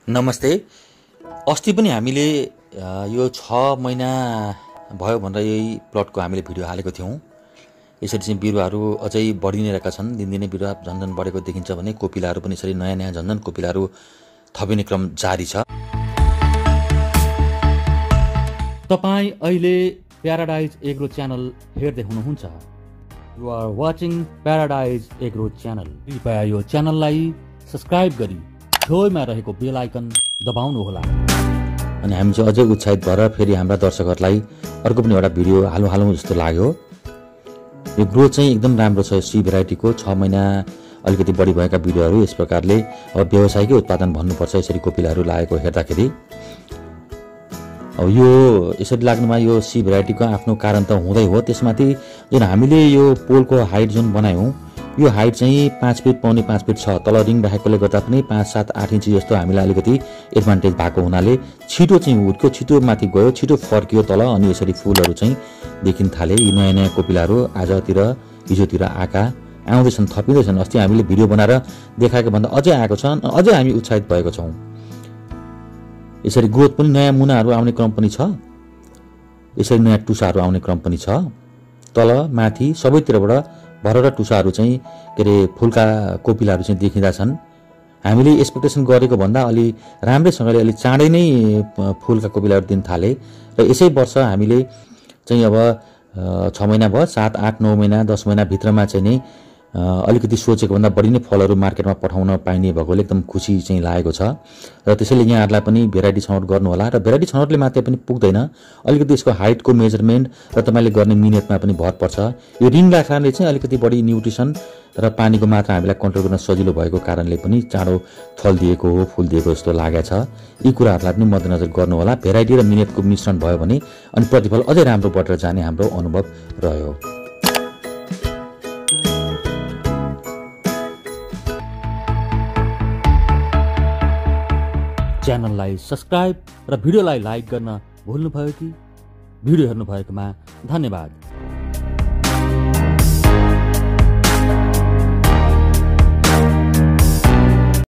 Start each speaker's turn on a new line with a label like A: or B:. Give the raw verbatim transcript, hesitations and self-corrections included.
A: नमस्ते। अस्ति पनि हामीले यो छ महिना भयो भनेर यही प्लटको हामीले भिडियो हालेको थियौँ। यसरी चाहिँ बिरुवाहरू अझै बढी नै रहेका छन्। दिनदिनै बिरुवा झन्झन बढेको देखिन्छ भने कोपिलाहरू पनि यसरी नयाँ नयाँ झन्झन कोपिलाहरू थपिने क्रम जारी छ। तपाईँ अहिले प्याराडाइज एग्रो च्यानल हेर्दै हुनुहुन्छ। You are watching paradise agro channel. कृपया यो च्यानललाई सब्स्क्राइब गरी छेउमा रहेको बेल आइकन दबाउनुहोला। अनि हामी चाहिँ अझै उत्साहित भएर फेरि हाम्रा दर्शकहरूलाई अर्को पनि एउटा भिडियो हालौँ हालौँ जस्तो लाग्यो। यो ग्रोथ चाहिँ एकदम राम्रो छ। सी भेराइटीको छ महिना अलिकति बढी भएका बिरुवाहरू यस प्रकारले अब व्यवसायिकै उत्पादन भन्नुपर्छ। यसरी कोपिलाहरू लागेको हेर्दाखेरि अब यो यसरी लाग्नुमा यो सी भेराइटीको आफ्नो कारण त हुँदै हो। त्यसमाथि जुन हामीले यो पोलको हाइट जुन बनायौँ यो हाइट चाहिँ पाँच फिट पाउने पाँच फिट छ। तल रिङ राखेकोले गर्दा पनि पाँच सात आठ इन्ची जस्तो हामीलाई अलिकति एडभान्टेज भएको हुनाले छिटो चाहिँ हुर्क्यो, छिटो माथि गयो, छिटो फर्कियो तल। अनि यसरी फुलहरू चाहिँ देखिन थाले। यी नयाँ नयाँ कोपिलाहरू आजतिर हिजोतिर आएका आउँदैछन्, थपिँदैछन्। अस्ति हामीले भिडियो बनाएर देखाएको भन्दा अझै आएको छन्। अझै हामी उत्साहित भएको छौँ। यसरी ग्रोथ पनि नयाँ मुनाहरू आउने क्रम पनि छ। यसरी नयाँ टुसाहरू आउने क्रम पनि छ। तल माथि सबैतिरबाट भरेर टुसाहरू चाहिँ के अरे फुलका कोपिलाहरू चाहिँ देखिँदा छन्। हामीले एक्सपेक्टेसन गरेको भन्दा अलि राम्रैसँगले अलि चाँडै नै फुलका कोपिलाहरू दिन थाले। र यसै वर्ष हामीले चाहिँ अब छ महिना भयो, सात आठ नौ महिना दस महिना भित्रमा चाहिँ नै अलिकति सोचेको भन्दा बढी नै फलहरू मार्केटमा पठाउन पाइने भएकोले एकदम खुसी चाहिँ लागेको छ। र त्यसैले यहाँहरूलाई पनि भेराइटी छनौट गर्नुहोला। र भेराइटी छनौटले मात्रै पनि पुग्दैन, अलिकति यसको हाइटको मेजरमेन्ट र तपाईँले गर्ने मिहिनेतमा पनि भर पर्छ। यो रिङ राख्नाले चाहिँ अलिकति बढी न्युट्रिसन र पानीको मात्रा हामीलाई कन्ट्रोल गर्न सजिलो भएको कारणले पनि चाँडो फल दिएको हो, फुल दिएको जस्तो लागेको छ। यी कुराहरूलाई पनि मध्यनजर गर्नुहोला। भेराइटी र मिहिनेतको मिश्रण भयो भने अनि प्रतिफल अझै राम्रो बढेर जाने हाम्रो अनुभव रह्यो। च्यानललाई सब्स्क्राइब र भिडियोलाई लाइक गर्न भुल्नुभयो कि? भिडियो हेर्नुभएकोमा धन्यवाद।